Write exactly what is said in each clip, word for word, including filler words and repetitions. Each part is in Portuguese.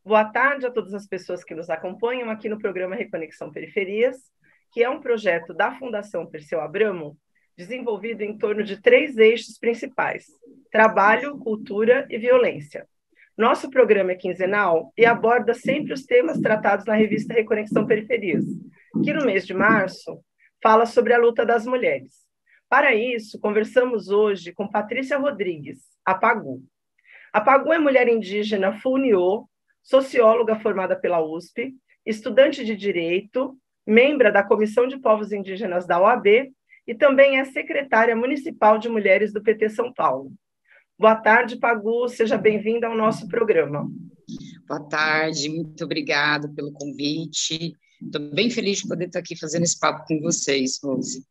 Boa tarde a todas as pessoas que nos acompanham aqui no programa Reconexão Periferias, que é um projeto da Fundação Perseu Abramo, desenvolvido em torno de três eixos principais: trabalho, cultura e violência. Nosso programa é quinzenal e aborda sempre os temas tratados na revista Reconexão Periferias, que no mês de março fala sobre a luta das mulheres. Para isso, conversamos hoje com Patrícia Rodrigues, a Pagu. A Pagu é mulher indígena Funiô, socióloga formada pela U S P, estudante de Direito, membro da Comissão de Povos Indígenas da O A B e também é secretária municipal de mulheres do P T São Paulo. Boa tarde, Pagu, seja bem-vinda ao nosso programa. Boa tarde, muito obrigada pelo convite. Estou bem feliz de poder estar aqui fazendo esse papo com vocês, Rose.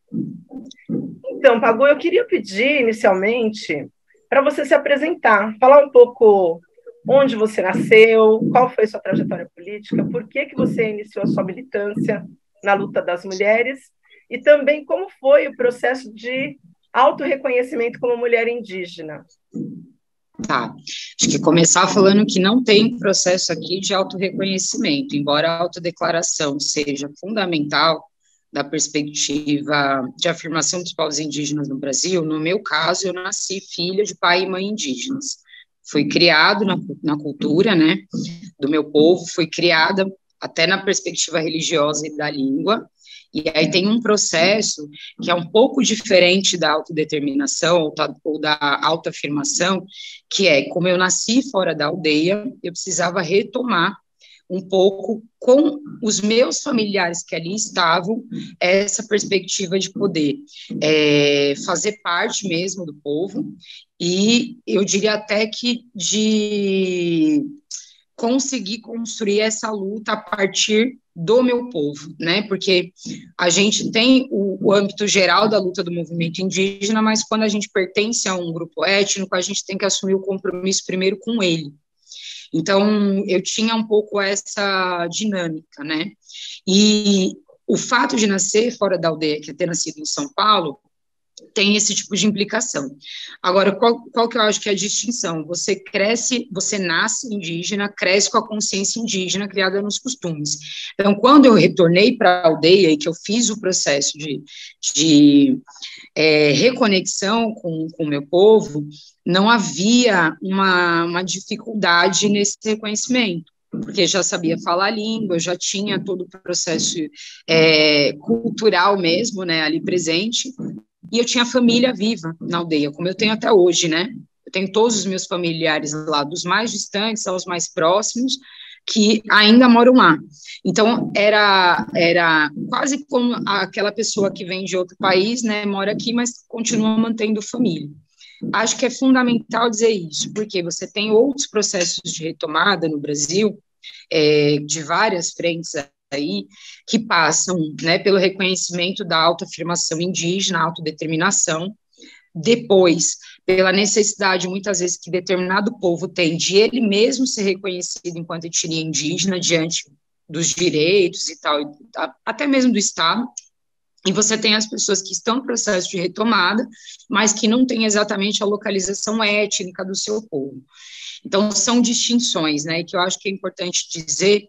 Então, Pagu, eu queria pedir inicialmente para você se apresentar, falar um pouco onde você nasceu, qual foi sua trajetória política, por que, que você iniciou a sua militância na luta das mulheres e também como foi o processo de autorreconhecimento como mulher indígena. Tá, acho que começar falando que não tem processo aqui de autorreconhecimento, embora a autodeclaração seja fundamental da perspectiva de afirmação dos povos indígenas no Brasil. No meu caso, eu nasci filha de pai e mãe indígenas. Fui criado na, na cultura, né, do meu povo, fui criada até na perspectiva religiosa e da língua, e aí tem um processo que é um pouco diferente da autodeterminação ou, da, ou da autoafirmação, que é, como eu nasci fora da aldeia, eu precisava retomar um pouco com os meus familiares que ali estavam, essa perspectiva de poder é, fazer parte mesmo do povo, e eu diria até que de conseguir construir essa luta a partir do meu povo, né, porque a gente tem o, o âmbito geral da luta do movimento indígena, mas quando a gente pertence a um grupo étnico, a gente tem que assumir o compromisso primeiro com ele. Então, eu tinha um pouco essa dinâmica, né, e o fato de nascer fora da aldeia, que é ter nascido em São Paulo, tem esse tipo de implicação. Agora, qual, qual que eu acho que é a distinção? Você cresce, você nasce indígena, cresce com a consciência indígena criada nos costumes. Então, quando eu retornei para a aldeia e que eu fiz o processo de, de é, reconexão com o meu povo, não havia uma, uma dificuldade nesse reconhecimento, porque já sabia falar a língua, já tinha todo o processo é, cultural mesmo, né, ali presente, e eu tinha família viva na aldeia, como eu tenho até hoje, né? Eu tenho todos os meus familiares lá, dos mais distantes aos mais próximos, que ainda moram lá. Então, era, era quase como aquela pessoa que vem de outro país, né, mora aqui, mas continua mantendo família. Acho que é fundamental dizer isso, porque você tem outros processos de retomada no Brasil, é, de várias frentes aí, que passam, né, pelo reconhecimento da autoafirmação indígena, autodeterminação, depois, pela necessidade, muitas vezes, que determinado povo tem de ele mesmo ser reconhecido enquanto etnia indígena, diante dos direitos e tal, até mesmo do Estado, e você tem as pessoas que estão no processo de retomada, mas que não têm exatamente a localização étnica do seu povo. Então, são distinções, né, que eu acho que é importante dizer,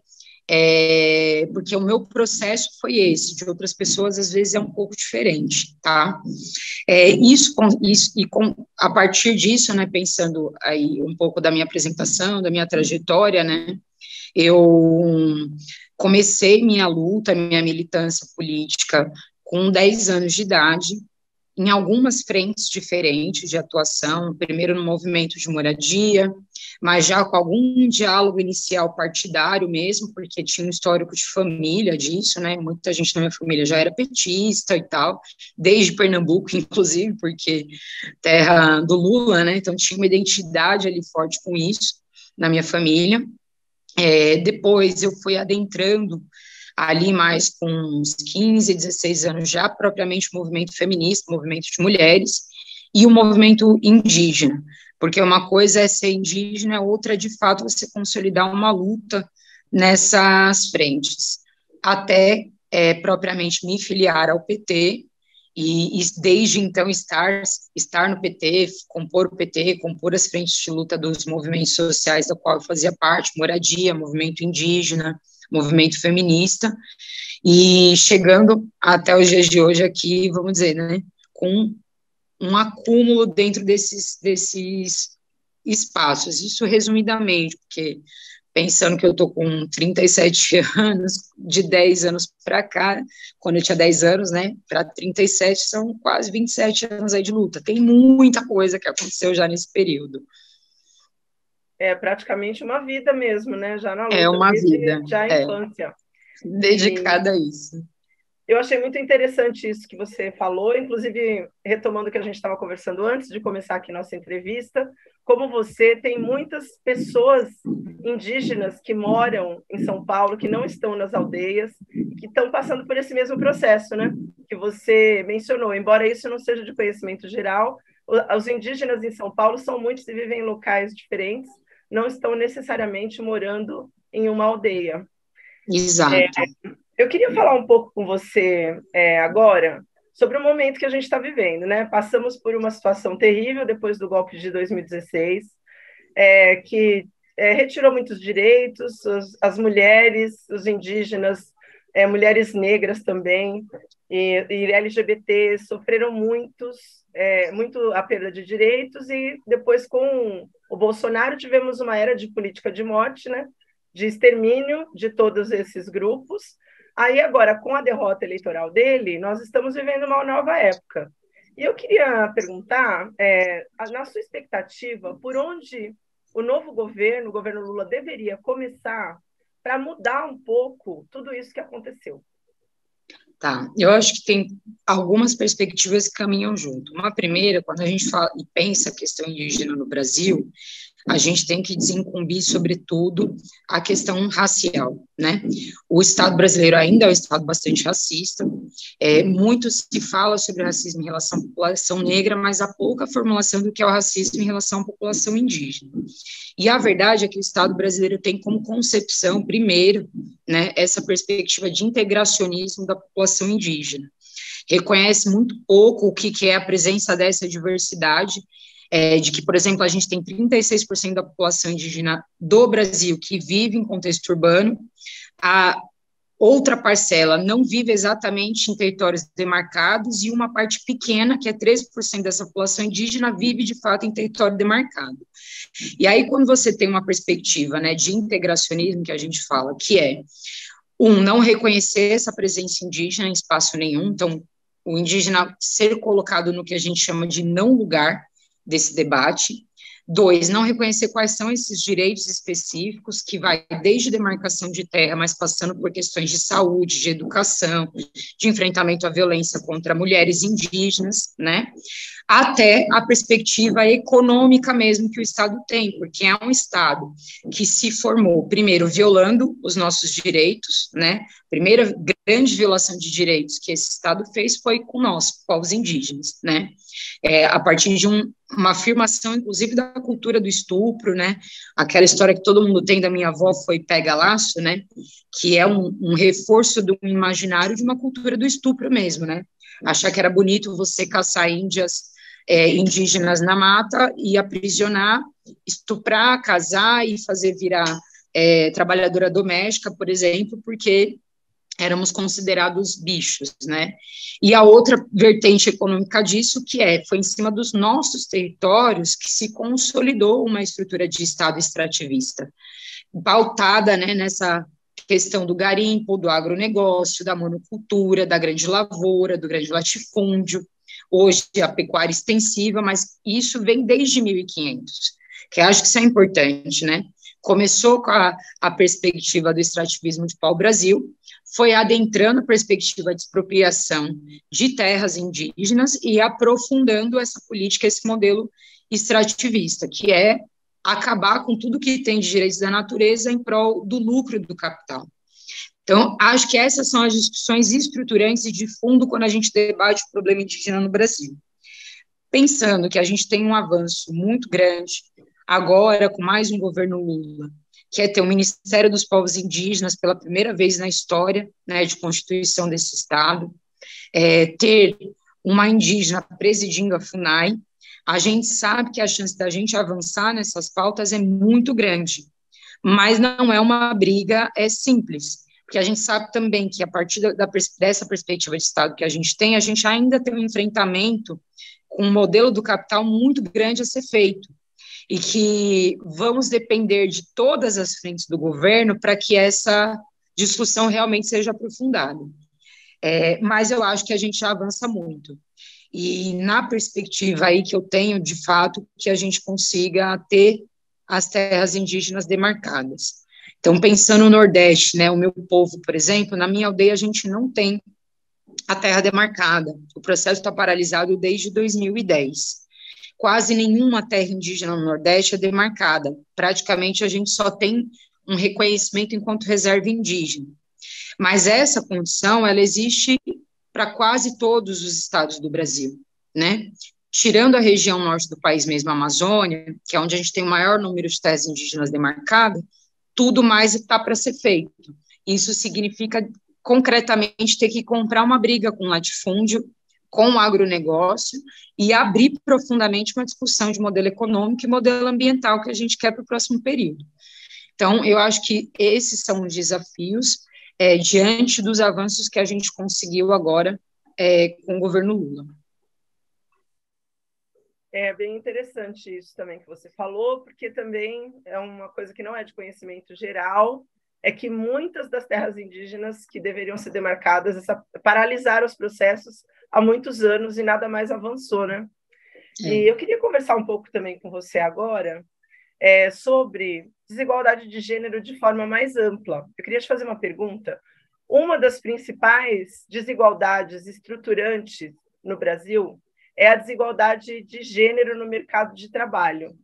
é, porque o meu processo foi esse, de outras pessoas, às vezes, é um pouco diferente, tá? É, isso, isso, e com, a partir disso, né, pensando aí um pouco da minha apresentação, da minha trajetória, né, eu comecei minha luta, minha militância política com dez anos de idade, em algumas frentes diferentes de atuação, primeiro no movimento de moradia, mas já com algum diálogo inicial partidário mesmo, porque tinha um histórico de família disso, né, muita gente na minha família já era petista e tal, desde Pernambuco, inclusive, porque terra do Lula, né, então tinha uma identidade ali forte com isso, na minha família. É, depois eu fui adentrando ali mais com uns quinze, dezesseis anos já, propriamente o movimento feminista, o movimento de mulheres, e o movimento indígena, porque uma coisa é ser indígena, outra é, de fato, você consolidar uma luta nessas frentes, até é, propriamente me filiar ao P T, e, e desde então estar, estar no P T, compor o P T, compor as frentes de luta dos movimentos sociais da qual eu fazia parte, moradia, movimento indígena, movimento feminista, e chegando até os dias de hoje aqui, vamos dizer, né, com um acúmulo dentro desses, desses espaços, isso resumidamente, porque pensando que eu estou com trinta e sete anos, de dez anos para cá, quando eu tinha dez anos, né, para trinta e sete, são quase vinte e sete anos aí de luta, tem muita coisa que aconteceu já nesse período. É praticamente uma vida mesmo, né, já na luta, é uma desde vida, já a é, infância. dedicada a isso. Eu achei muito interessante isso que você falou, inclusive retomando o que a gente estava conversando antes de começar aqui nossa entrevista, como você tem muitas pessoas indígenas que moram em São Paulo, que não estão nas aldeias, que estão passando por esse mesmo processo, né? Que você mencionou. Embora isso não seja de conhecimento geral, os indígenas em São Paulo são muitos e vivem em locais diferentes, não estão necessariamente morando em uma aldeia. Exato. É, eu queria falar um pouco com você é, agora sobre o momento que a gente está vivendo, né? Passamos por uma situação terrível depois do golpe de dois mil e dezesseis, é, que é, retirou muitos direitos, as, as mulheres, os indígenas, é, mulheres negras também, e, e L G B T sofreram muitos, é, muito a perda de direitos, e depois com o Bolsonaro tivemos uma era de política de morte, né? De extermínio de todos esses grupos. Aí agora, com a derrota eleitoral dele, nós estamos vivendo uma nova época. E eu queria perguntar, é, na sua expectativa, por onde o novo governo, o governo Lula, deveria começar para mudar um pouco tudo isso que aconteceu? Tá, eu acho que tem algumas perspectivas que caminham junto. Uma primeira, quando a gente fala e pensa a questão indígena no Brasil, a gente tem que desincumbir, sobretudo, a questão racial, né? O Estado brasileiro ainda é um Estado bastante racista, é, muito se fala sobre racismo em relação à população negra, mas há pouca formulação do que é o racismo em relação à população indígena. E a verdade é que o Estado brasileiro tem como concepção, primeiro, né, essa perspectiva de integracionismo da população indígena. Reconhece muito pouco o que, que é a presença dessa diversidade, é, de que, por exemplo, a gente tem trinta e seis por cento da população indígena do Brasil que vive em contexto urbano, a outra parcela não vive exatamente em territórios demarcados, e uma parte pequena, que é treze por cento dessa população indígena, vive, de fato, em território demarcado. E aí, quando você tem uma perspectiva, né, de integracionismo, que a gente fala, que é, um, não reconhecer essa presença indígena em espaço nenhum, então, o indígena ser colocado no que a gente chama de não lugar desse debate. Dois, não reconhecer quais são esses direitos específicos, que vai desde demarcação de terra, mas passando por questões de saúde, de educação, de enfrentamento à violência contra mulheres indígenas, né, até a perspectiva econômica mesmo que o Estado tem, porque é um Estado que se formou, primeiro, violando os nossos direitos, né, primeira grande violação de direitos que esse Estado fez foi com nós, povos indígenas, né, é, a partir de um, uma afirmação, inclusive, da cultura do estupro, né, aquela história que todo mundo tem da minha avó foi pega-laço, né, que é um, um reforço do imaginário de uma cultura do estupro mesmo, né, achar que era bonito você caçar índias é, indígenas na mata e aprisionar, estuprar, casar e fazer virar é, trabalhadora doméstica, por exemplo, porque éramos considerados bichos, né? E a outra vertente econômica disso, que é, foi em cima dos nossos territórios que se consolidou uma estrutura de Estado extrativista, pautada, né, nessa questão do garimpo, do agronegócio, da monocultura, da grande lavoura, do grande latifúndio, hoje a pecuária extensiva, mas isso vem desde mil e quinhentos, que acho que isso é importante, né? Começou com a, a perspectiva do extrativismo de pau-brasil, foi adentrando a perspectiva de expropriação de terras indígenas e aprofundando essa política, esse modelo extrativista, que é acabar com tudo que tem de direitos da natureza em prol do lucro do capital. Então, acho que essas são as discussões estruturantes e de fundo quando a gente debate o problema indígena no Brasil. Pensando que a gente tem um avanço muito grande, agora com mais um governo Lula, que é ter o Ministério dos Povos Indígenas pela primeira vez na história, né, de constituição desse Estado, é, ter uma indígena presidindo a FUNAI, a gente sabe que a chance da gente avançar nessas pautas é muito grande, mas não é uma briga é simples, porque a gente sabe também que a partir da, da, dessa perspectiva de Estado que a gente tem, a gente ainda tem um enfrentamento com um modelo do capital muito grande a ser feito, e que vamos depender de todas as frentes do governo para que essa discussão realmente seja aprofundada. É, mas eu acho que a gente já avança muito. E na perspectiva aí que eu tenho, de fato, que a gente consiga ter as terras indígenas demarcadas. Então, pensando no Nordeste, né, o meu povo, por exemplo, na minha aldeia a gente não tem a terra demarcada. O processo está paralisado desde dois mil e dez. Quase nenhuma terra indígena no Nordeste é demarcada. Praticamente a gente só tem um reconhecimento enquanto reserva indígena. Mas essa condição, ela existe para quase todos os estados do Brasil, né? Tirando a região norte do país mesmo, a Amazônia, que é onde a gente tem o maior número de terras indígenas demarcadas, tudo mais está para ser feito. Isso significa, concretamente, ter que comprar uma briga com o latifúndio, com o agronegócio, e abrir profundamente uma discussão de modelo econômico e modelo ambiental que a gente quer para o próximo período. Então, eu acho que esses são os desafios é, diante dos avanços que a gente conseguiu agora é, com o governo Lula. É bem interessante isso também que você falou, porque também é uma coisa que não é de conhecimento geral, é que muitas das terras indígenas que deveriam ser demarcadas essa, paralisaram os processos há muitos anos e nada mais avançou, né? É. E eu queria conversar um pouco também com você agora é, sobre desigualdade de gênero de forma mais ampla. Eu queria te fazer uma pergunta. Uma das principais desigualdades estruturantes no Brasil é a desigualdade de gênero no mercado de trabalho.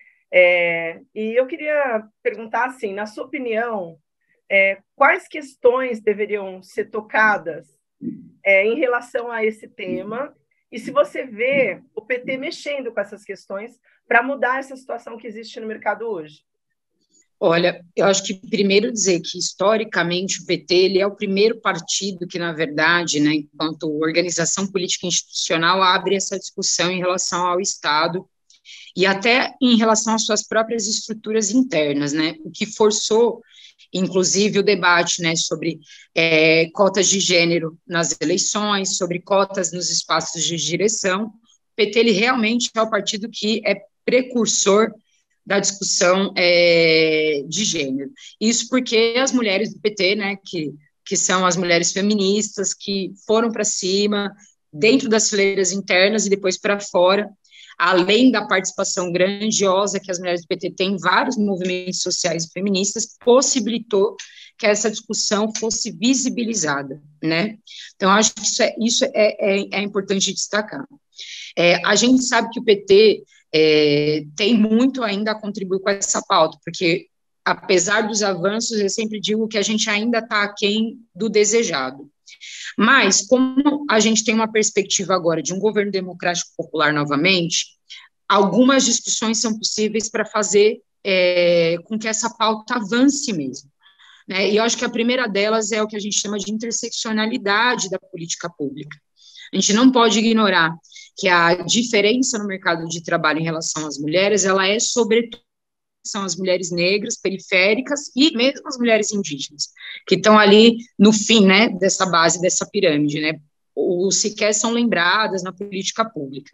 É, e eu queria perguntar, assim, na sua opinião, é, quais questões deveriam ser tocadas é, em relação a esse tema, e se você vê o P T mexendo com essas questões para mudar essa situação que existe no mercado hoje? Olha, eu acho que primeiro dizer que, historicamente, o P T ele é o primeiro partido que, na verdade, né, enquanto organização política institucional, abre essa discussão em relação ao Estado e até em relação às suas próprias estruturas internas, né, o que forçou, inclusive, o debate, né, sobre é, cotas de gênero nas eleições, sobre cotas nos espaços de direção. O P T ele realmente é o partido que é precursor da discussão é, de gênero. Isso porque as mulheres do P T, né, que, que são as mulheres feministas, que foram para cima, dentro das fileiras internas e depois para fora, além da participação grandiosa que as mulheres do P T têm em vários movimentos sociais e feministas, possibilitou que essa discussão fosse visibilizada, né? Então, acho que isso é, isso é, é, é importante destacar. É, a gente sabe que o P T é, tem muito ainda a contribuir com essa pauta, porque, apesar dos avanços, eu sempre digo que a gente ainda está aquém do desejado. Mas, como a gente tem uma perspectiva agora de um governo democrático popular novamente, algumas discussões são possíveis para fazer é, com que essa pauta avance mesmo. Né? E eu acho que a primeira delas é o que a gente chama de interseccionalidade da política pública. A gente não pode ignorar que a diferença no mercado de trabalho em relação às mulheres, ela é, sobretudo, são as mulheres negras, periféricas e mesmo as mulheres indígenas, que estão ali no fim, né, dessa base, dessa pirâmide, né, ou sequer são lembradas na política pública.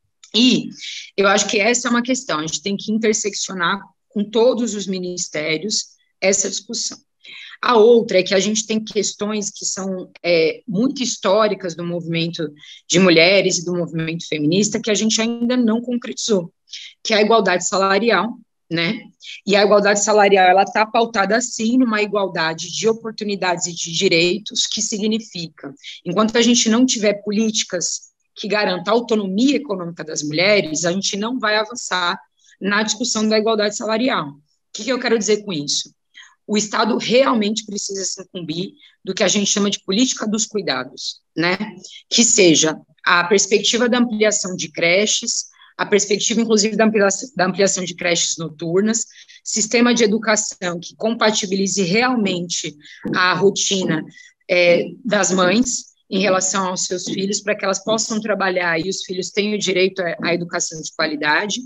E eu acho que essa é uma questão, a gente tem que interseccionar com todos os ministérios essa discussão. A outra é que a gente tem questões que são é, muito históricas do movimento de mulheres e do movimento feminista que a gente ainda não concretizou, que é a igualdade salarial, né? E a igualdade salarial, ela está pautada, sim, numa igualdade de oportunidades e de direitos, que significa, enquanto a gente não tiver políticas que garantam a autonomia econômica das mulheres, a gente não vai avançar na discussão da igualdade salarial. O que, que eu quero dizer com isso? O Estado realmente precisa se incumbir do que a gente chama de política dos cuidados, né? Que seja a perspectiva da ampliação de creches, a perspectiva, inclusive, da ampliação, da ampliação de creches noturnas, sistema de educação que compatibilize realmente a rotina é, das mães em relação aos seus filhos, para que elas possam trabalhar e os filhos tenham direito à, à educação de qualidade.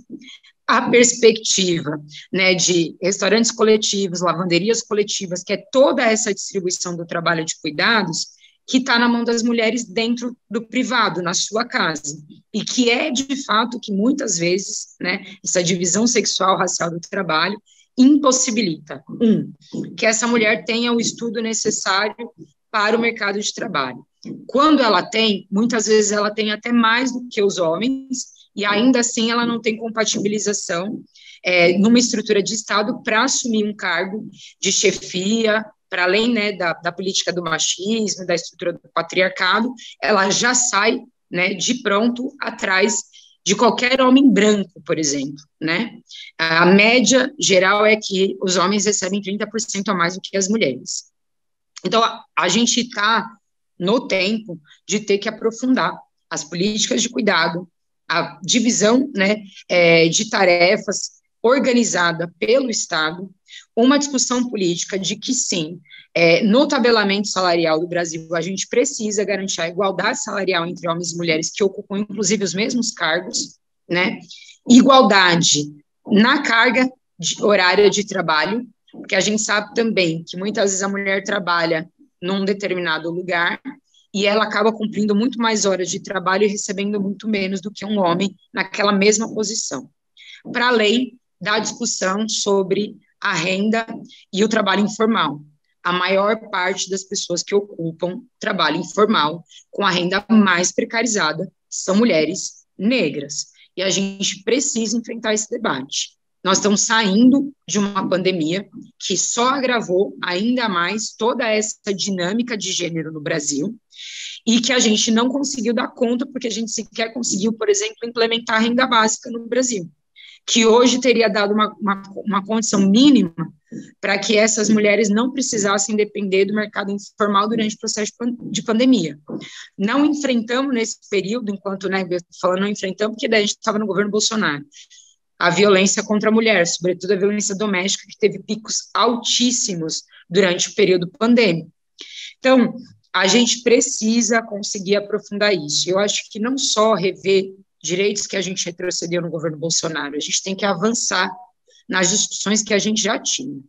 A perspectiva, né, de restaurantes coletivos, lavanderias coletivas, que é toda essa distribuição do trabalho de cuidados, que está na mão das mulheres dentro do privado, na sua casa, e que é, de fato, que muitas vezes, né, essa divisão sexual, racial do trabalho, impossibilita, um, que essa mulher tenha o estudo necessário para o mercado de trabalho. Quando ela tem, muitas vezes ela tem até mais do que os homens, e ainda assim ela não tem compatibilização é, numa estrutura de Estado para assumir um cargo de chefia, para além, né, da, da política do machismo, da estrutura do patriarcado, ela já sai, né, de pronto atrás de qualquer homem branco, por exemplo, né? A média geral é que os homens recebem trinta por cento a mais do que as mulheres. Então, a, a gente está no tempo de ter que aprofundar as políticas de cuidado, a divisão, né, é, de tarefas organizada pelo Estado, uma discussão política de que, sim, é, no tabelamento salarial do Brasil, a gente precisa garantir a igualdade salarial entre homens e mulheres que ocupam, inclusive, os mesmos cargos, né, igualdade na carga de, horária de trabalho, porque a gente sabe também que muitas vezes a mulher trabalha num determinado lugar e ela acaba cumprindo muito mais horas de trabalho e recebendo muito menos do que um homem naquela mesma posição. Para além da discussão sobre a renda e o trabalho informal. A maior parte das pessoas que ocupam trabalho informal com a renda mais precarizada são mulheres negras. E a gente precisa enfrentar esse debate. Nós estamos saindo de uma pandemia que só agravou ainda mais toda essa dinâmica de gênero no Brasil e que a gente não conseguiu dar conta porque a gente sequer conseguiu, por exemplo, implementar a renda básica no Brasil, que hoje teria dado uma, uma, uma condição mínima para que essas mulheres não precisassem depender do mercado informal durante o processo de pandemia. Não enfrentamos nesse período, enquanto, né, falando não enfrentamos, porque daí a gente estava no governo Bolsonaro, a violência contra a mulher, sobretudo a violência doméstica, que teve picos altíssimos durante o período pandêmico. Então, a gente precisa conseguir aprofundar isso. Eu acho que não só rever direitos que a gente retrocedeu no governo Bolsonaro, a gente tem que avançar nas discussões que a gente já tinha.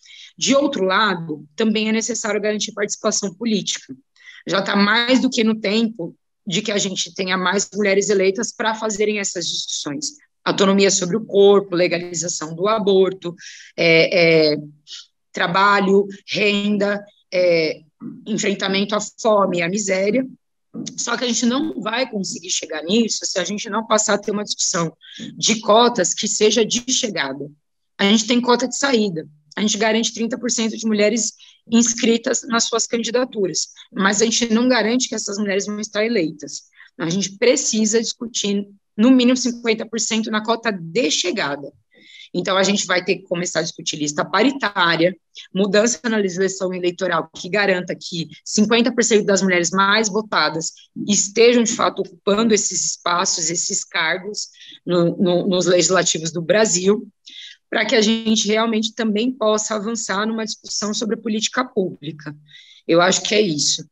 De outro lado, também é necessário garantir participação política. Já está mais do que no tempo de que a gente tenha mais mulheres eleitas para fazerem essas discussões. Autonomia sobre o corpo, legalização do aborto, é, é, trabalho, renda, é, enfrentamento à fome e à miséria. Só que a gente não vai conseguir chegar nisso se a gente não passar a ter uma discussão de cotas que seja de chegada. A gente tem cota de saída, a gente garante trinta por cento de mulheres inscritas nas suas candidaturas, mas a gente não garante que essas mulheres vão estar eleitas. A gente precisa discutir no mínimo cinquenta por cento na cota de chegada. Então, a gente vai ter que começar a discutir lista paritária, mudança na legislação eleitoral que garanta que cinquenta por cento das mulheres mais votadas estejam, de fato, ocupando esses espaços, esses cargos no, no, nos legislativos do Brasil, para que a gente realmente também possa avançar numa discussão sobre a política pública. Eu acho que é isso.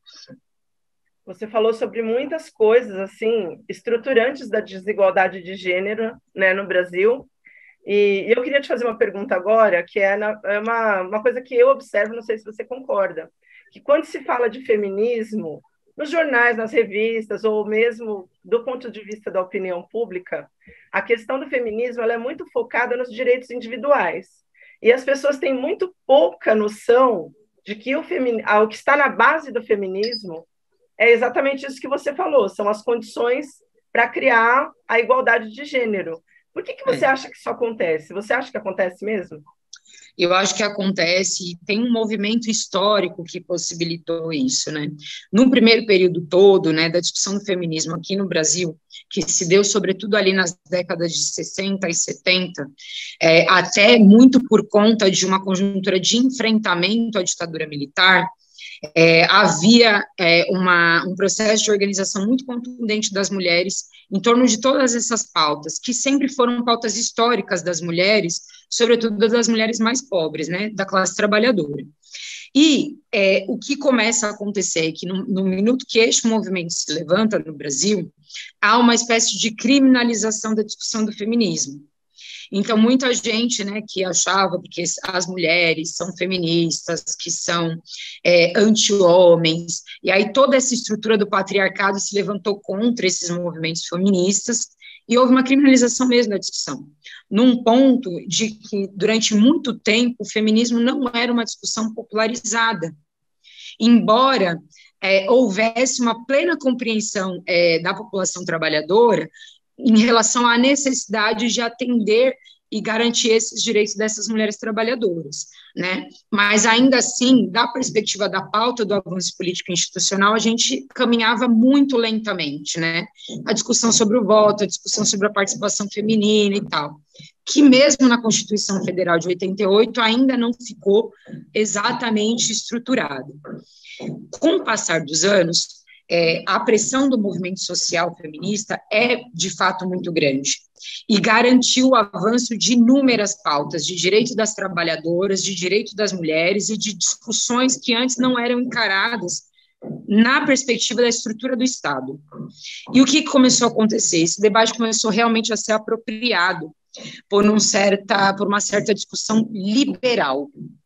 Você falou sobre muitas coisas, assim, estruturantes da desigualdade de gênero, né, no Brasil, e eu queria te fazer uma pergunta agora, que é, na, é uma, uma coisa que eu observo, não sei se você concorda, que quando se fala de feminismo, nos jornais, nas revistas, ou mesmo do ponto de vista da opinião pública, a questão do feminismo ela é muito focada nos direitos individuais, e as pessoas têm muito pouca noção de que o, femi- o que está na base do feminismo é exatamente isso que você falou, são as condições para criar a igualdade de gênero. Por que, que você é. acha que isso acontece? Você acha que acontece mesmo? Eu acho que acontece, tem um movimento histórico que possibilitou isso, né? No primeiro período todo, né, da discussão do feminismo aqui no Brasil, que se deu sobretudo ali nas décadas de sessenta e setenta, é, até muito por conta de uma conjuntura de enfrentamento à ditadura militar, É, havia é, uma, um processo de organização muito contundente das mulheres em torno de todas essas pautas, que sempre foram pautas históricas das mulheres, sobretudo das mulheres mais pobres, né, da classe trabalhadora. E é, o que começa a acontecer é que, no, no minuto que este movimento se levanta no Brasil, há uma espécie de criminalização da discussão do feminismo. Então, muita gente, né, que achava que as mulheres são feministas, que são é, anti-homens, e aí toda essa estrutura do patriarcado se levantou contra esses movimentos feministas, e houve uma criminalização mesmo da discussão, num ponto de que, durante muito tempo, o feminismo não era uma discussão popularizada, embora é, houvesse uma plena compreensão é, da população trabalhadora em relação à necessidade de atender e garantir esses direitos dessas mulheres trabalhadoras, né? Mas, ainda assim, da perspectiva da pauta do avanço político institucional, a gente caminhava muito lentamente, né? A discussão sobre o voto, a discussão sobre a participação feminina e tal, que mesmo na Constituição Federal de oitenta e oito ainda não ficou exatamente estruturada. Com o passar dos anos, É, a pressão do movimento social feminista é, de fato, muito grande e garantiu o avanço de inúmeras pautas de direito das trabalhadoras, de direito das mulheres e de discussões que antes não eram encaradas na perspectiva da estrutura do Estado. E o que começou a acontecer? Esse debate começou realmente a ser apropriado por, um certa, por uma certa discussão liberal.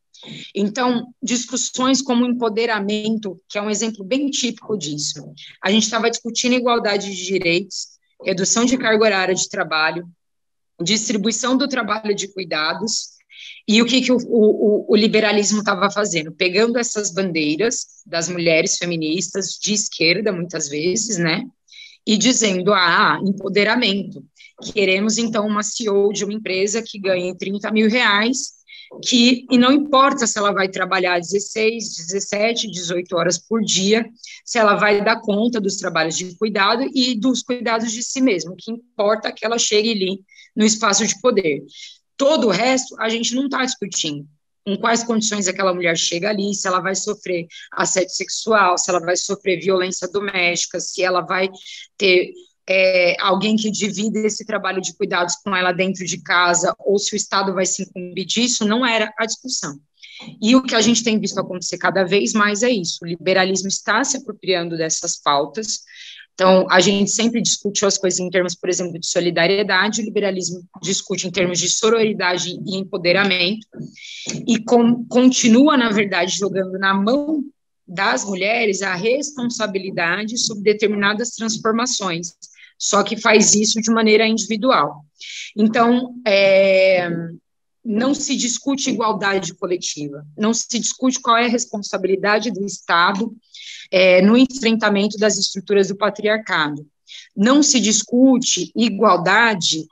Então, discussões como empoderamento, que é um exemplo bem típico disso. A gente estava discutindo igualdade de direitos, redução de carga horária de trabalho, distribuição do trabalho de cuidados, e o que, que o, o, o liberalismo estava fazendo? Pegando essas bandeiras das mulheres feministas, de esquerda, muitas vezes, né, e dizendo, ah, empoderamento. Queremos, então, uma C E O de uma empresa que ganhe trinta mil reais, que, e não importa se ela vai trabalhar dezesseis, dezessete, dezoito horas por dia, se ela vai dar conta dos trabalhos de cuidado e dos cuidados de si mesma, o que importa é que ela chegue ali no espaço de poder. Todo o resto, a gente não está discutindo. Em quais condições aquela mulher chega ali, se ela vai sofrer assédio sexual, se ela vai sofrer violência doméstica, se ela vai ter é, alguém que divida esse trabalho de cuidados com ela dentro de casa, ou se o Estado vai se incumbir disso, não era a discussão. E o que a gente tem visto acontecer cada vez mais é isso, o liberalismo está se apropriando dessas pautas. Então, a gente sempre discute as coisas em termos, por exemplo, de solidariedade, o liberalismo discute em termos de sororidade e empoderamento, e com, continua, na verdade, jogando na mão das mulheres a responsabilidade sobre determinadas transformações, só que faz isso de maneira individual. Então, é, não se discute igualdade coletiva, não se discute qual é a responsabilidade do Estado é, no enfrentamento das estruturas do patriarcado. Não se discute igualdade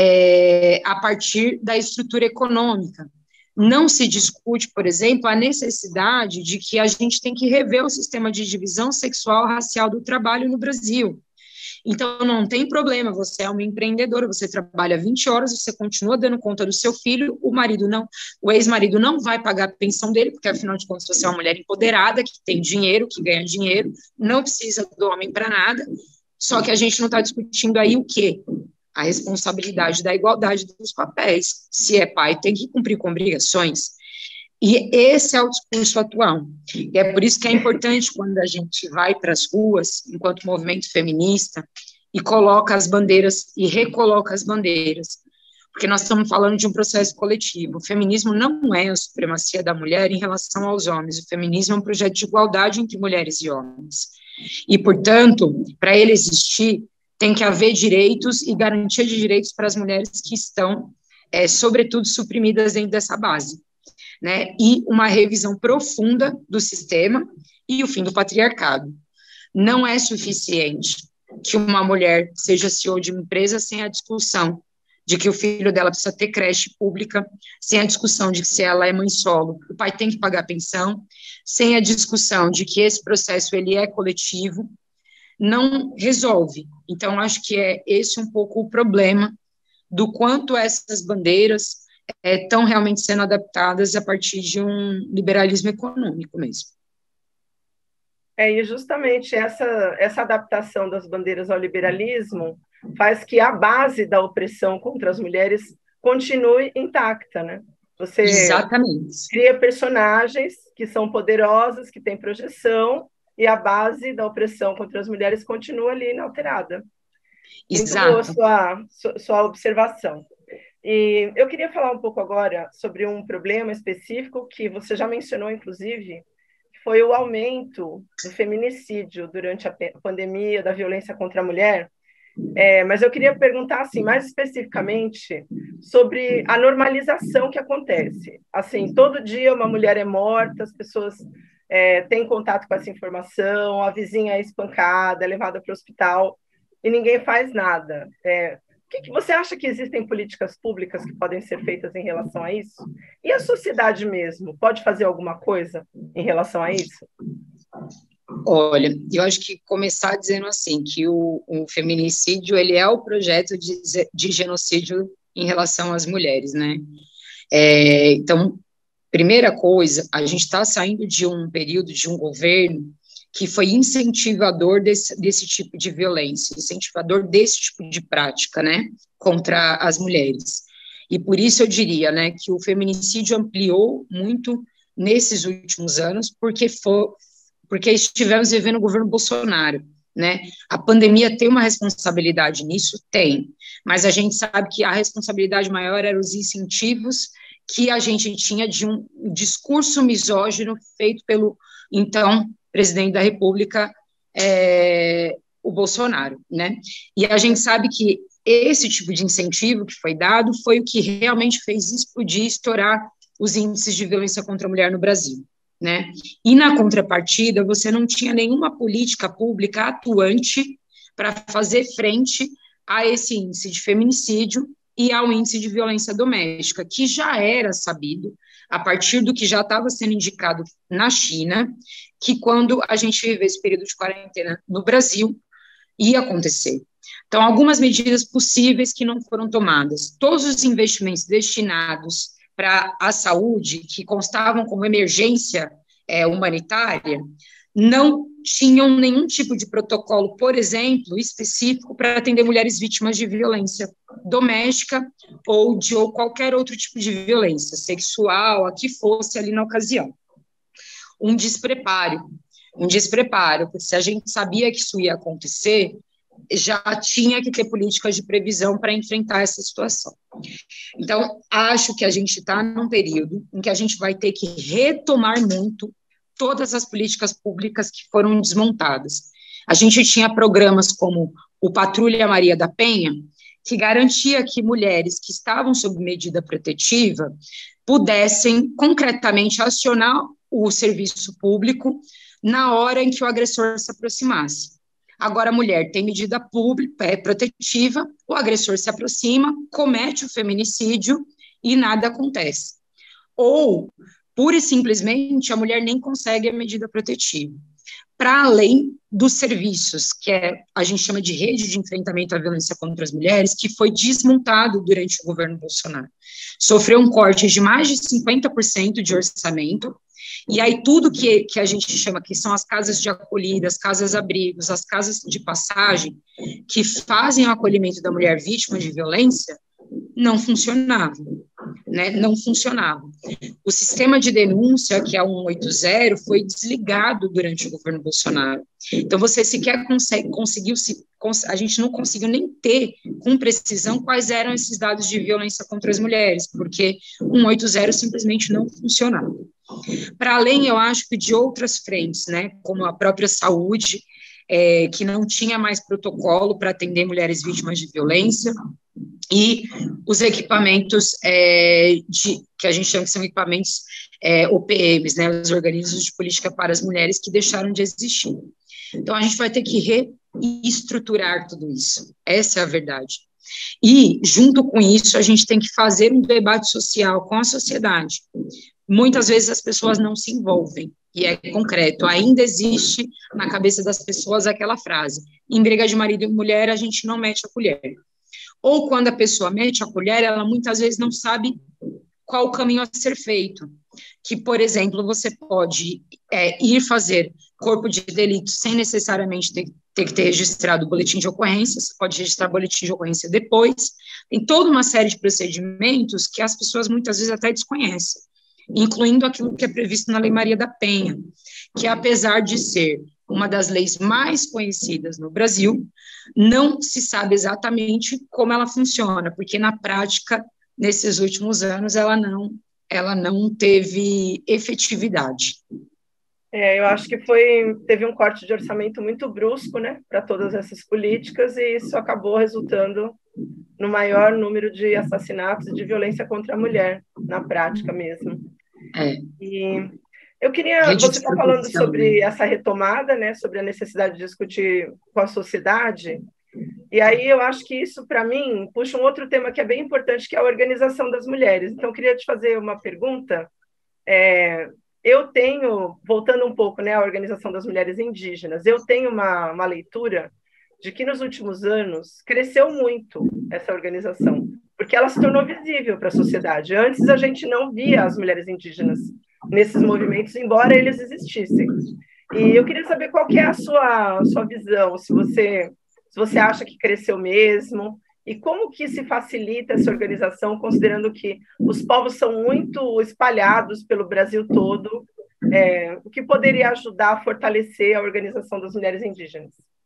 é, a partir da estrutura econômica. Não se discute, por exemplo, a necessidade de que a gente tem que rever o sistema de divisão sexual racial do trabalho no Brasil. Então, não tem problema, você é uma empreendedora, você trabalha vinte horas, você continua dando conta do seu filho, o marido não, o ex-marido não vai pagar a pensão dele, porque, afinal de contas, você é uma mulher empoderada, que tem dinheiro, que ganha dinheiro, não precisa do homem para nada, só que a gente não está discutindo aí o quê? A responsabilidade da igualdade dos papéis. Se é pai, tem que cumprir com obrigações. E esse é o discurso atual. E é por isso que é importante quando a gente vai para as ruas, enquanto movimento feminista, e coloca as bandeiras, e recoloca as bandeiras, porque nós estamos falando de um processo coletivo. O feminismo não é a supremacia da mulher em relação aos homens, o feminismo é um projeto de igualdade entre mulheres e homens. E, portanto, para ele existir, tem que haver direitos e garantia de direitos para as mulheres que estão, é, sobretudo, suprimidas dentro dessa base. Né, e uma revisão profunda do sistema e o fim do patriarcado. Não é suficiente que uma mulher seja C E O de uma empresa sem a discussão de que o filho dela precisa ter creche pública, sem a discussão de que se ela é mãe solo, o pai tem que pagar pensão, sem a discussão de que esse processo ele é coletivo, não resolve. Então, acho que é esse um pouco o problema do quanto essas bandeiras estão é, realmente sendo adaptadas a partir de um liberalismo econômico mesmo. É, e justamente essa, essa adaptação das bandeiras ao liberalismo faz que a base da opressão contra as mulheres continue intacta, né? Você Exatamente. cria personagens que que são poderosas, que têm projeção, e a base da opressão contra as mulheres continua ali inalterada. Muito boa sua, sua, sua observação. E eu queria falar um pouco agora sobre um problema específico que você já mencionou, inclusive, que foi o aumento do feminicídio durante a pandemia, da violência contra a mulher. É, mas eu queria perguntar, assim, mais especificamente sobre a normalização que acontece. Assim, todo dia uma mulher é morta, as pessoas é, têm contato com essa informação, a vizinha é espancada, é levada para o hospital, e ninguém faz nada. É, o que, que você acha que existem políticas públicas que podem ser feitas em relação a isso? E a sociedade mesmo, pode fazer alguma coisa em relação a isso? Olha, eu acho que começar dizendo assim, que o, o feminicídio, ele é o projeto de, de genocídio em relação às mulheres, né? É, então, primeira coisa, a gente está saindo de um período de um governo que foi incentivador desse, desse tipo de violência, incentivador desse tipo de prática, né, contra as mulheres. E por isso eu diria, né, que o feminicídio ampliou muito nesses últimos anos, porque foi porque estivemos vivendo o governo Bolsonaro, né? A pandemia tem uma responsabilidade nisso? Tem, mas a gente sabe que a responsabilidade maior eram os incentivos que a gente tinha de um discurso misógino feito pelo, então, presidente da República, é, o Bolsonaro, né? E a gente sabe que esse tipo de incentivo que foi dado foi o que realmente fez explodir, estourar os índices de violência contra a mulher no Brasil. Né? E na contrapartida, você não tinha nenhuma política pública atuante para fazer frente a esse índice de feminicídio e ao índice de violência doméstica, que já era sabido, a partir do que já estava sendo indicado na China, que quando a gente vive esse período de quarentena no Brasil, ia acontecer. Então, algumas medidas possíveis que não foram tomadas. Todos os investimentos destinados para a saúde, que constavam como emergência é, humanitária, não tinham nenhum tipo de protocolo, por exemplo, específico para atender mulheres vítimas de violência doméstica ou de ou qualquer outro tipo de violência sexual, a que fosse ali na ocasião. Um despreparo, um despreparo, porque se a gente sabia que isso ia acontecer, já tinha que ter políticas de previsão para enfrentar essa situação. Então, acho que a gente está num período em que a gente vai ter que retomar muito todas as políticas públicas que foram desmontadas. A gente tinha programas como o Patrulha Maria da Penha, que garantia que mulheres que estavam sob medida protetiva pudessem concretamente acionar o serviço público na hora em que o agressor se aproximasse. Agora, a mulher tem medida pública, é protetiva, o agressor se aproxima, comete o feminicídio e nada acontece. Ou, pura e simplesmente, a mulher nem consegue a medida protetiva. Para além dos serviços, que é, a gente chama de rede de enfrentamento à violência contra as mulheres, que foi desmontado durante o governo Bolsonaro. Sofreu um corte de mais de cinquenta por cento de orçamento. E aí tudo que, que a gente chama que são as casas de acolhida, as casas-abrigos, as casas de passagem, que fazem o acolhimento da mulher vítima de violência, não funcionavam, né? Não funcionavam. O sistema de denúncia, que é o cento e oitenta, foi desligado durante o governo Bolsonaro. Então, você sequer consegue, conseguiu, se, a gente não conseguiu nem ter com precisão quais eram esses dados de violência contra as mulheres, porque o cento e oitenta simplesmente não funcionava. Para além, eu acho que de outras frentes, né, como a própria saúde, é, que não tinha mais protocolo para atender mulheres vítimas de violência, e os equipamentos é, de, que a gente chama que são equipamentos é, O P Ms, né, os organismos de política para as mulheres, que deixaram de existir. Então, a gente vai ter que reestruturar tudo isso, essa é a verdade. E, junto com isso, a gente tem que fazer um debate social com a sociedade. Muitas vezes as pessoas não se envolvem, e é concreto, ainda existe na cabeça das pessoas aquela frase, em briga de marido e mulher, a gente não mete a colher. Ou quando a pessoa mete a colher, ela muitas vezes não sabe qual o caminho a ser feito. Que, por exemplo, você pode é, ir fazer corpo de delito sem necessariamente ter, ter que ter registrado o boletim de ocorrência, você pode registrar o boletim de ocorrência depois. Tem toda uma série de procedimentos que as pessoas muitas vezes até desconhecem. incluindo aquilo que é previsto na Lei Maria da Penha, que apesar de ser uma das leis mais conhecidas no Brasil, não se sabe exatamente como ela funciona, porque na prática, nesses últimos anos, ela não, ela não teve efetividade. É, eu acho que foi, teve um corte de orçamento muito brusco, né, para todas essas políticas, e isso acabou resultando no maior número de assassinatos e de violência contra a mulher, na prática mesmo. É. E eu queria, você está falando sobre essa retomada, né, sobre a necessidade de discutir com a sociedade, e aí eu acho que isso, para mim, puxa um outro tema que é bem importante, que é a organização das mulheres. Então, eu queria te fazer uma pergunta. É, eu tenho, voltando um pouco, né, à organização das mulheres indígenas, eu tenho uma, uma leitura de que nos últimos anos cresceu muito essa organização, porque ela se tornou visível para a sociedade. Antes a gente não via as mulheres indígenas nesses movimentos, embora eles existissem. E eu queria saber qual que é a sua, a sua visão, se você, se você acha que cresceu mesmo, e como que se facilita essa organização, considerando que os povos são muito espalhados pelo Brasil todo, é, o que poderia ajudar a fortalecer a organização das mulheres indígenas?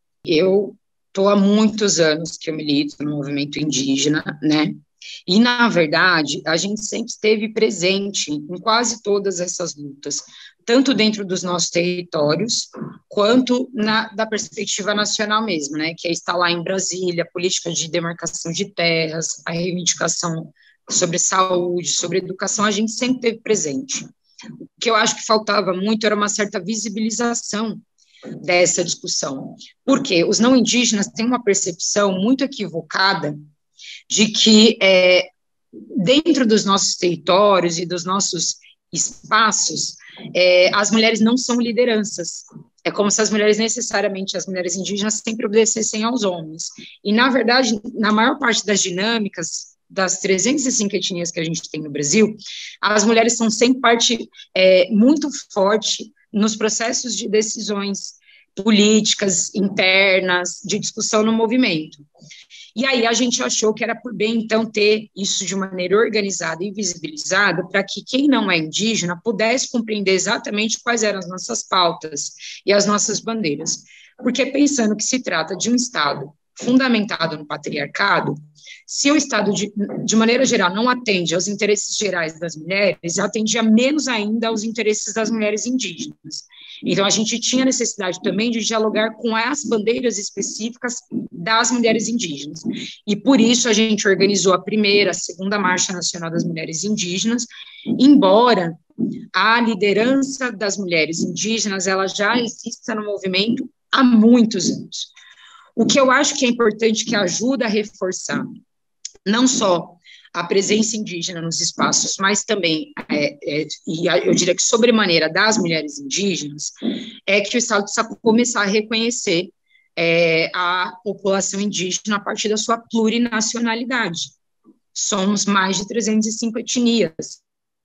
Eu estou há muitos anos que eu milito no movimento indígena, né? E, na verdade, a gente sempre esteve presente em quase todas essas lutas, tanto dentro dos nossos territórios, quanto na, da perspectiva nacional mesmo, né, que é estar lá em Brasília, a política de demarcação de terras, a reivindicação sobre saúde, sobre educação, a gente sempre esteve presente. O que eu acho que faltava muito era uma certa visibilização dessa discussão, porque os não indígenas têm uma percepção muito equivocada de que é, dentro dos nossos territórios e dos nossos espaços, é, as mulheres não são lideranças. É como se as mulheres necessariamente, as mulheres indígenas, sempre obedecessem aos homens. E, na verdade, na maior parte das dinâmicas, das trezentas e cinco etnias que a gente tem no Brasil, as mulheres são sempre parte é, muito forte nos processos de decisões políticas, internas, de discussão no movimento. E aí a gente achou que era por bem, então, ter isso de maneira organizada e visibilizada para que quem não é indígena pudesse compreender exatamente quais eram as nossas pautas e as nossas bandeiras. Porque pensando que se trata de um Estado fundamentado no patriarcado, se o Estado, de, de maneira geral, não atende aos interesses gerais das mulheres, atendia menos ainda aos interesses das mulheres indígenas. Então, a gente tinha necessidade também de dialogar com as bandeiras específicas das mulheres indígenas. E, por isso, a gente organizou a primeira, a segunda Marcha Nacional das Mulheres Indígenas, embora a liderança das mulheres indígenas, ela já exista no movimento há muitos anos. O que eu acho que é importante, que ajuda a reforçar não só a presença indígena nos espaços, mas também, é, é, e eu diria que sobremaneira das mulheres indígenas, é que o Estado precisa começar a reconhecer é, a população indígena a partir da sua plurinacionalidade. Somos mais de trezentas e cinco etnias,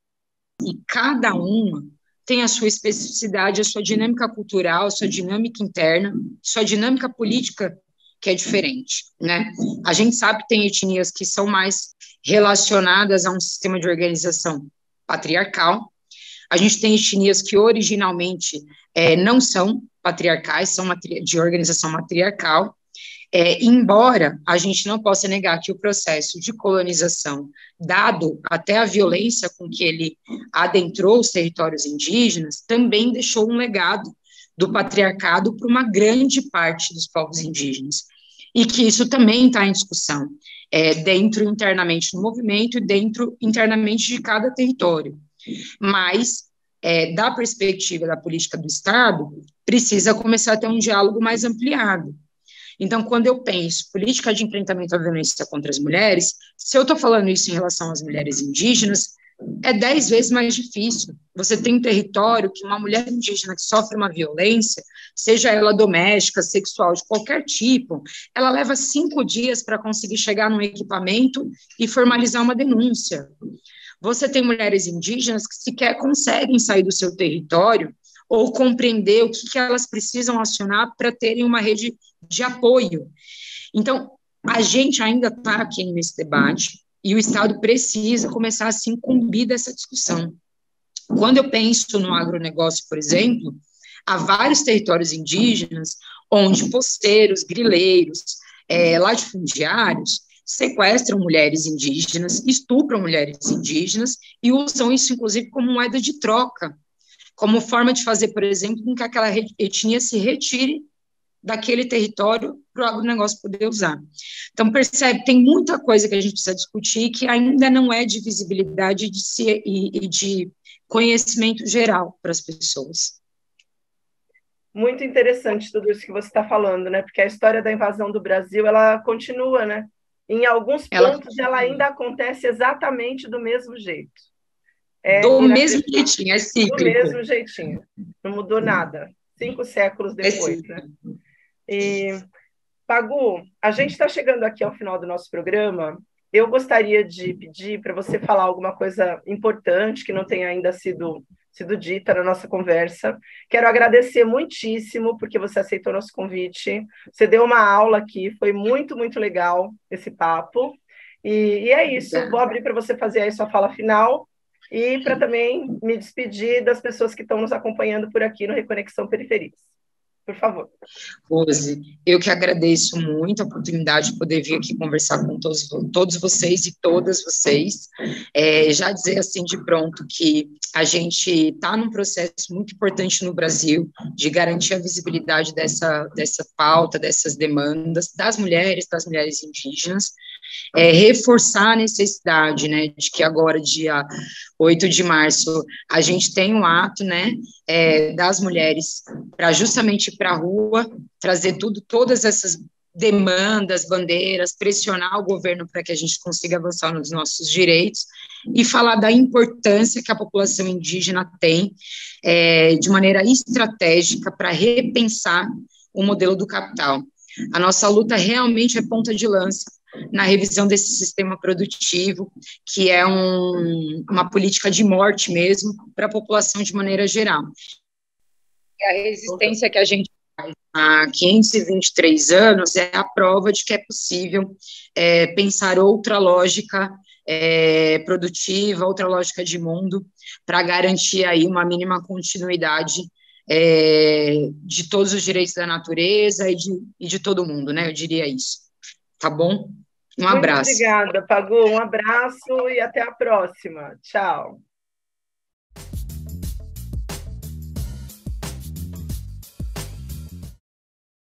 e cada uma tem a sua especificidade, a sua dinâmica cultural, a sua dinâmica interna, sua dinâmica política, que é diferente, né? A gente sabe que tem etnias que são mais relacionadas a um sistema de organização patriarcal, a gente tem etnias que originalmente é, não são patriarcais, são de organização matriarcal, é, embora a gente não possa negar que o processo de colonização, dado até a violência com que ele adentrou os territórios indígenas, também deixou um legado do patriarcado para uma grande parte dos povos indígenas, e que isso também está em discussão, é, dentro internamente do movimento e dentro internamente de cada território. Mas, é, da perspectiva da política do Estado, precisa começar a ter um diálogo mais ampliado. Então, quando eu penso política de enfrentamento à violência contra as mulheres, se eu estou falando isso em relação às mulheres indígenas, é dez vezes mais difícil. Você tem um território que uma mulher indígena que sofre uma violência, seja ela doméstica, sexual, de qualquer tipo, ela leva cinco dias para conseguir chegar num equipamento e formalizar uma denúncia. Você tem mulheres indígenas que sequer conseguem sair do seu território ou compreender o que, que elas precisam acionar para terem uma rede de apoio. Então, a gente ainda está aqui nesse debate, e o Estado precisa começar a se incumbir dessa discussão. Quando eu penso no agronegócio, por exemplo, há vários territórios indígenas onde poceiros, grileiros, é, latifundiários sequestram mulheres indígenas, estupram mulheres indígenas e usam isso, inclusive, como moeda de troca, como forma de fazer, por exemplo, com que aquela etnia se retire daquele território para o agronegócio poder usar. Então, percebe, tem muita coisa que a gente precisa discutir que ainda não é de visibilidade de si, e, e de conhecimento geral para as pessoas. Muito interessante tudo isso que você está falando, né? Porque a história da invasão do Brasil, ela continua, né? Em alguns pontos, ela, ela ainda acontece exatamente do mesmo jeito. É do mesmo jeitinho, é cíclico. Do mesmo jeitinho. Não mudou nada. Cinco séculos depois, é né? E, Pagu, a gente está chegando aqui ao final do nosso programa. Eu gostaria de pedir para você falar alguma coisa importante que não tenha ainda sido, sido dita na nossa conversa. Quero agradecer muitíssimo porque você aceitou nosso convite. Você deu uma aula aqui, foi muito, muito legal esse papo. E, e é isso, vou abrir para você fazer aí sua fala final e para também me despedir das pessoas que estão nos acompanhando por aqui no Reconexão Periferias. Por favor. Rose, eu que agradeço muito a oportunidade de poder vir aqui conversar com todos, todos vocês e todas vocês. É, já dizer assim de pronto que a gente está num processo muito importante no Brasil de garantir a visibilidade dessa, dessa pauta, dessas demandas das mulheres, das mulheres indígenas, é, reforçar a necessidade, né, de que agora, dia oito de março, a gente tem um ato, né, é, das mulheres para justamente ir para a rua, trazer tudo, todas essas demandas, bandeiras, pressionar o governo para que a gente consiga avançar nos nossos direitos e falar da importância que a população indígena tem é, de maneira estratégica para repensar o modelo do capital. A nossa luta realmente é ponta de lança na revisão desse sistema produtivo, que é um, uma política de morte mesmo para a população de maneira geral. E a resistência que a gente faz há quinhentos e vinte e três anos é a prova de que é possível é, pensar outra lógica é, produtiva, outra lógica de mundo, para garantir aí uma mínima continuidade é, de todos os direitos da natureza e de, e de todo mundo, né? Eu diria isso. Tá bom? Um abraço. Muito obrigada, Pagu. Um abraço e até a próxima. Tchau.